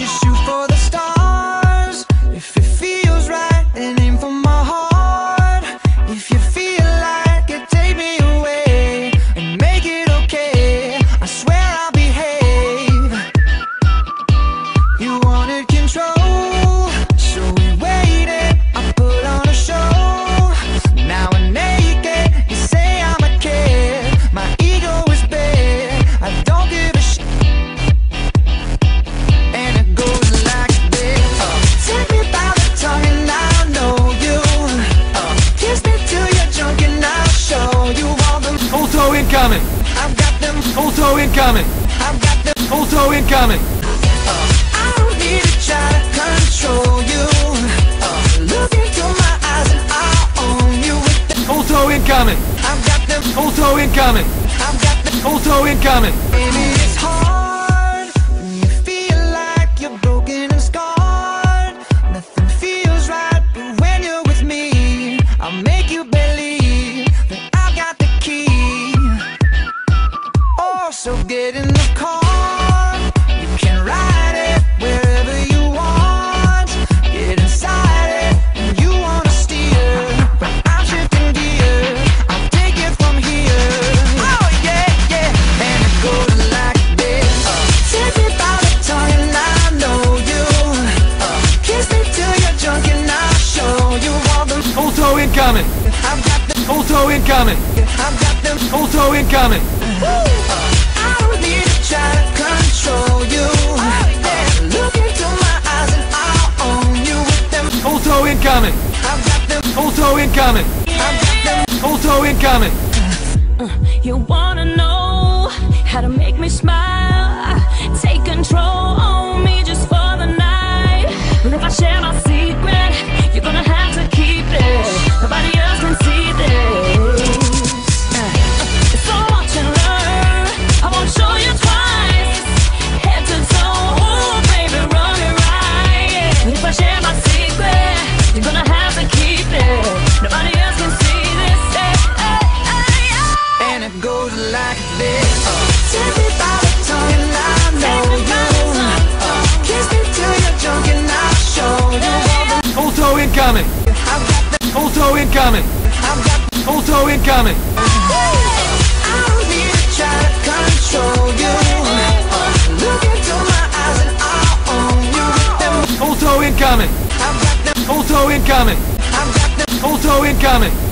Just shoot for the stars. If it feels right, then aim for my heart. If you feel like it, take me away and make it okay. I swear I'll behave. You wanted control, so we waited. I put on a show. Now I'm naked. You say I'm a kid. My ego is big. I don't give a shit. And it goes like this. Take me by the tongue and I'll know you. Kiss me till you're drunk and I'll show you all the. Kolto incoming! I've got them. Kolto incoming! I've got them. Kolto incoming! I don't need to try to control you. Look into my eyes and I'll own you with them. Kolto incoming! I've got them. Kolto incoming! I've got them. Kolto incoming! Baby, it's hard when you feel like you're broken and scarred. Nothing feels right, but when you're with me, I'll make you believe that I've got the key. Oh, so get in the car. You can ride it wherever you want. Get inside it and you wanna steer, but I'm shifting gears. I'll take it from here. Oh yeah, yeah. And it goes like this. Take me by the tongue and I know you. Kiss me till you're drunk and I'll show you all the. Kolto incoming! I've got them. Kolto incoming! I've got them. Kolto incoming! I don't need to try to control you. Look into my eyes and I'll own you with them. Kolto incoming! I've got them. Kolto incoming! I've got them. Kolto incoming! You wanna know how to make me smile? Take control on me just for the night. And if I share my secret, you're gonna have to keep it. Nobody else can see this. So watch and learn. I won't show you twice. Head to toe, ooh, baby, run it right. And if I share my secret, you're gonna have to keep it. Nobody else can see this. And it goes like this. Take me by the tongue and I know you. Kiss me till you're drunk and I'll show you all the. Kolto incoming! I've got them. Kolto incoming! I've got them. Kolto incoming! I don't need to try to control you. Look into my eyes and I'll own you with them. Kolto incoming! I've got them. Kolto incoming! I've got them. Kolto incoming!